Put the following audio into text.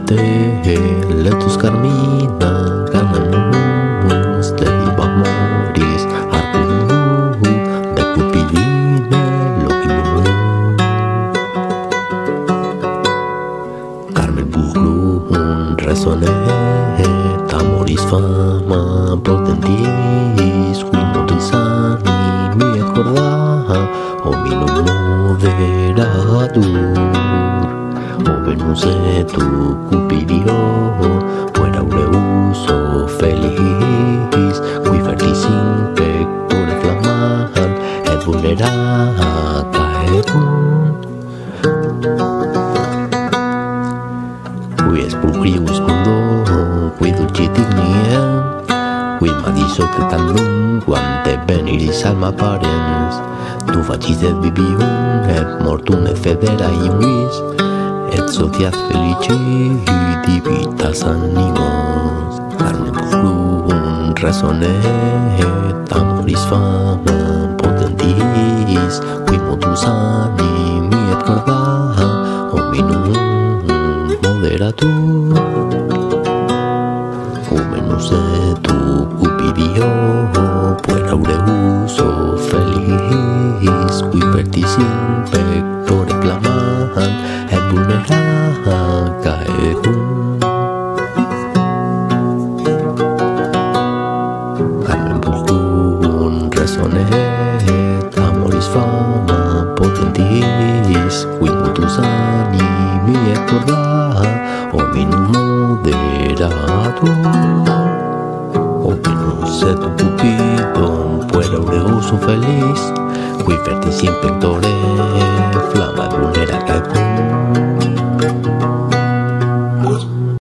Auscultate Laetos Carmina, canamus, divo amoris, arcu de Cupidine, loquimur. Carmen pulchrum, resonet, amoris fama, potentis, Quid motus animi, corda, hominum moderatur. Tu Cupido, puer aureus felix, fertis pectore flammam, et vulnera caecum. Quid pulchrius mundo, quid dulcius, quid madisot tandum, quante veniris alma parens, tu facis et vivium, et mortum et federa iuis, et sociat felici divitas animos. Carmen pulchrum, resonet, amoris fama, potentis, Quid motus animi, et corda, hominum moderatur. Homenus tu Cupido, puer aureus felix, fertis pectore flammam, et vulnera caecum. Carmen pulchrum, resonet, amoris fama, potentis, Quid motus animi, et corda, hominum moderatur. Homenus tu Cupido, puer aureus felix, fertis pectore